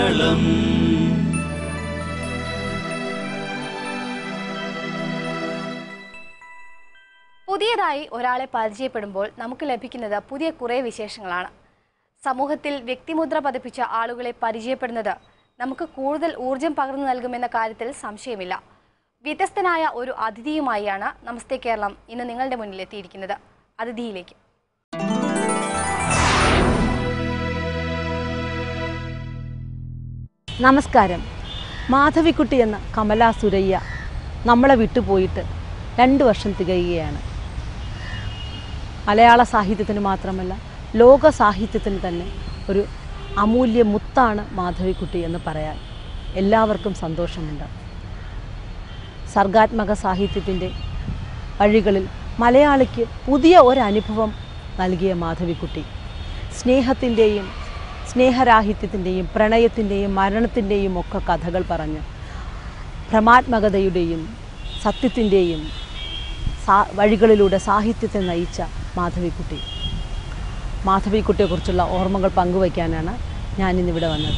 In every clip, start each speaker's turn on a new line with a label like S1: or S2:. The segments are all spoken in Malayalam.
S1: കേരളം.
S2: പുതിയതായി ഒരാളെ പരിചയപ്പെടുമ്പോൾ നമുക്ക് ലഭിക്കുന്നത് പുതിയ കുറേ വിശേഷങ്ങളാണ്. സമൂഹത്തിൽ വ്യക്തിമുദ്ര പതിപ്പിച്ച ആളുകളെ പരിചയപ്പെടുന്നത് നമുക്ക് കൂടുതൽ ഊർജം പകർന്നു നൽകുമെന്ന കാര്യത്തിൽ സംശയമില്ല. വ്യത്യസ്തനായ ഒരു അതിഥിയുമായാണ് നമസ്തേ കേരളം ഇന്ന് നിങ്ങളുടെ മുന്നിൽ എത്തിയിരിക്കുന്നത്. അതിഥിയിലേക്ക്.
S3: നമസ്കാരം. മാധവിക്കുട്ടി എന്ന കമലാ സുരയ്യ നമ്മളെ വിട്ടുപോയിട്ട് 2 വർഷം തികയുകയാണ്. മലയാള സാഹിത്യത്തിന് മാത്രമല്ല ലോക സാഹിത്യത്തിന് തന്നെ ഒരു അമൂല്യ മുത്താണ് മാധവിക്കുട്ടി എന്ന് പറയാൻ എല്ലാവർക്കും സന്തോഷമുണ്ട്. സർഗാത്മക സാഹിത്യത്തിൻ്റെ വഴികളിൽ മലയാളിക്ക് പുതിയ ഒരനുഭവം നൽകിയ മാധവിക്കുട്ടി സ്നേഹത്തിൻ്റെയും സ്നേഹരാഹിത്യത്തിൻ്റെയും പ്രണയത്തിൻ്റെയും മരണത്തിൻ്റെയും ഒക്കെ കഥകൾ പറഞ്ഞ് ഭ്രമാത്മകതയുടെയും സത്യത്തിൻ്റെയും വഴികളിലൂടെ സാഹിത്യത്തെ നയിച്ച മാധവിക്കുട്ടിയെക്കുറിച്ചുള്ള ഓർമ്മകൾ പങ്കുവയ്ക്കാനാണ് ഞാനിന്നിവിടെ വന്നത്.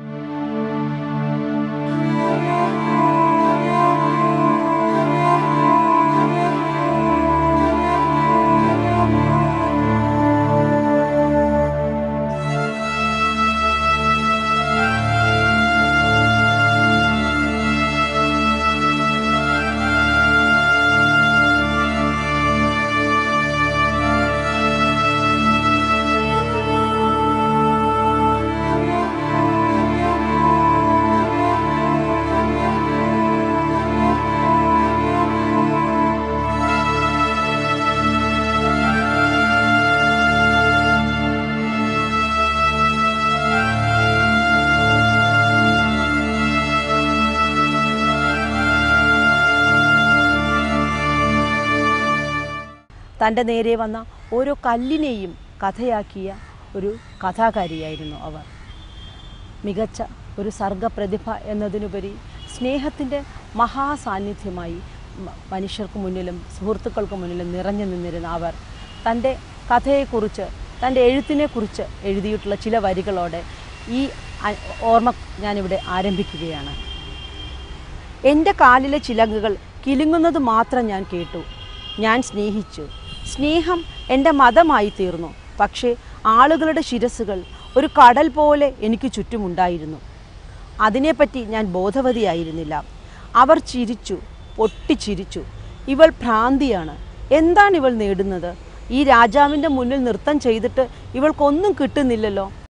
S3: തൻ്റെ നേരെ വന്ന ഓരോ കല്ലിനെയും കഥയാക്കിയ ഒരു കഥാകാരിയായിരുന്നു അവർ. മികച്ച ഒരു സർഗപ്രതിഭ എന്നതിനുപരി സ്നേഹത്തിൻ്റെ മഹാസാന്നിധ്യമായി മനുഷ്യർക്ക് മുന്നിലും സുഹൃത്തുക്കൾക്ക് മുന്നിലും നിറഞ്ഞു നിന്നിരുന്ന അവർ തൻ്റെ കഥയെക്കുറിച്ച് തൻ്റെ എഴുത്തിനെക്കുറിച്ച് എഴുതിയിട്ടുള്ള ചില വരികളോടെ ഈ ഓർമ്മ ഞാനിവിടെ ആരംഭിക്കുകയാണ്. എൻ്റെ കാലിലെ ചിലങ്കുകൾ കിലുങ്ങുന്നത് മാത്രം ഞാൻ കേട്ടു. ഞാൻ സ്നേഹിച്ചു. സ്നേഹം എൻ്റെ മതമായി തീർന്നു. പക്ഷേ ആളുകളുടെ ശിരസ്സുകൾ ഒരു കടൽ പോലെ എനിക്ക് ചുറ്റുമുണ്ടായിരുന്നു. അതിനെപ്പറ്റി ഞാൻ ബോധവതിയായിരുന്നില്ല. അവർ ചിരിച്ചു, പൊട്ടിച്ചിരിച്ചു. ഇവൾ ഭ്രാന്തിയാണ്. എന്താണ് ഇവൾ നേടുന്നത്? ഈ രാജാവിൻ്റെ മുന്നിൽ നൃത്തം ചെയ്തിട്ട് ഇവൾക്കൊന്നും കിട്ടുന്നില്ലല്ലോ.